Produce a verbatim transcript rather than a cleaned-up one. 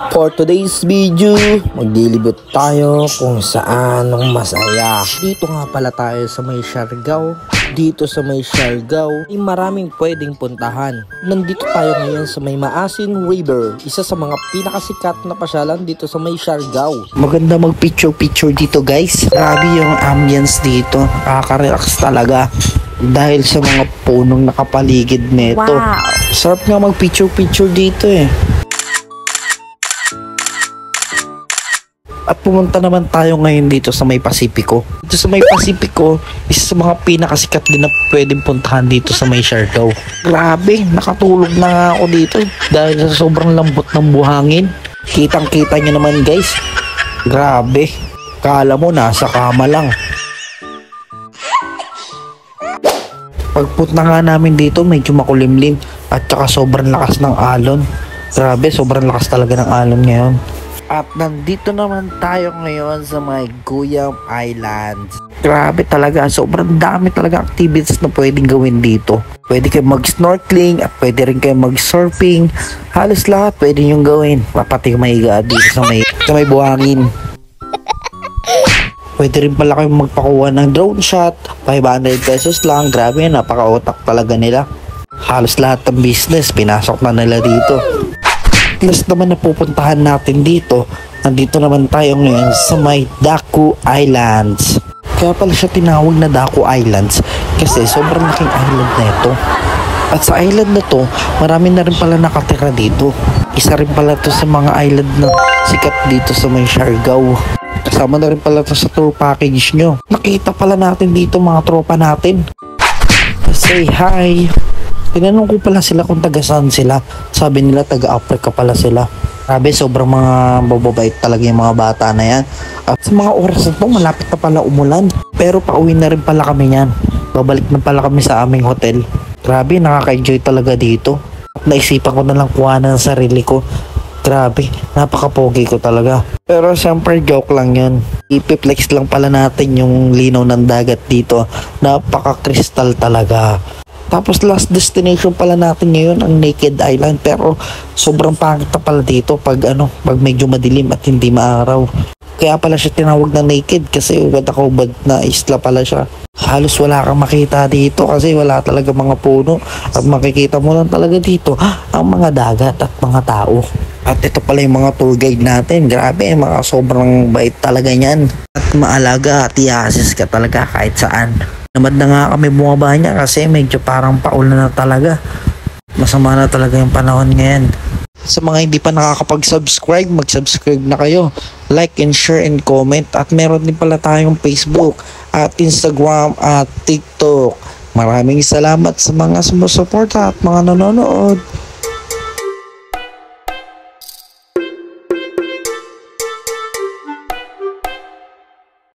For today's video, maglilibot tayo kung saan ang masaya. Dito nga pala tayo sa may Siargao. Dito sa may Siargao ay maraming pwedeng puntahan. Nandito tayo ngayon sa may Maasin River, isa sa mga pinakasikat na pasyalan dito sa may Siargao. Maganda mag picture picture dito guys. Grabe yung ambience dito, nakaka-relax talaga dahil sa mga punong nakapaligid nito. Wow. Sarap nga mag picture picture dito eh. At pumunta naman tayo ngayon dito sa may Pasipiko. Dito sa may Pasipiko, isa sa mga pinakasikat din na pwedeng puntahan dito sa may Siargao. Grabe, nakatulog na nga ako dito dahil sa sobrang lambot ng buhangin. Kitang kita nyo naman guys. Grabe, kala mo nasa kama lang. Pagpunta nga namin dito, medyo makulimlim at saka sobrang lakas ng alon. Grabe, sobrang lakas talaga ng alon ngayon. At nandito naman tayo ngayon sa may Guyam Islands. Grabe talaga, sobrang dami talaga activities na pwedeng gawin dito. Pwede kayo mag-snorkeling at pwede rin kayo mag-surfing. Halos lahat pwede nyo gawin. Pati mahiga dito sa may, sa may buhangin. Pwede rin pala kayo magpakuha ng drone shot. five hundred pesos lang. Grabe, napaka-otak talaga nila. Halos lahat ng business pinasok na nila dito. Plus naman na pupuntahan natin dito, nandito naman tayo ngayon sa may Daku Islands. Kaya pala siya tinawag na Daku Islands kasi sobrang laking island na ito. At sa island na to, marami na rin pala nakatira dito. Isa rin pala to sa mga island na sikat dito sa may Siargao. Kasama na rin pala to sa tour package nyo. Nakita pala natin dito mga tropa natin. Say hi! Tinanong ko pala sila kung taga saan sila. Sabi nila taga Africa pala sila. Grabe, sobrang mga bababait talaga yung mga bata na yan. At sa mga oras na to, malapit na pala umulan. Pero pauwi na rin pala kami yan. Babalik na pala kami sa aming hotel. Grabe, nakaka-enjoy talaga dito. At naisipan ko na lang kuha ng sarili ko. Grabe, napaka-pogi ko talaga. Pero siyempre joke lang yan. Ipiplex lang pala natin yung linaw ng dagat dito. Napaka-crystal talaga. Tapos last destination pala natin ngayon ang Naked Island, pero sobrang pangit na pala dito pag ano, pag medyo madilim at hindi maaraw. Kaya pala siya tinawag na Naked kasi wadakobad na isla pala siya. Halos wala kang makita dito kasi wala talaga mga puno. At makikita mo lang talaga dito ang mga dagat at mga tao. At ito pala yung mga tour guide natin. Grabe, mga sobrang bait talaga niyan. At maalaga at i-assist ka talaga kahit saan. Namad na nga kami bumaba niya kasi medyo parang paulan na talaga. Masama na talaga yung panahon ngayon. Sa mga hindi pa nakakapag-subscribe, mag-subscribe na kayo. Like and share and comment. At meron din pala tayong Facebook at Instagram at TikTok. Maraming salamat sa mga sumusuporta at mga nanonood.